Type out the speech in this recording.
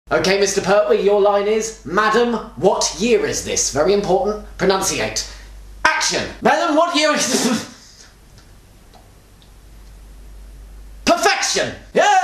Okay, Mr. Pertwee, your line is, Madam, what year is this? Very important. Pronunciate. Action! Madam, what year is this? Perfection! Yeah!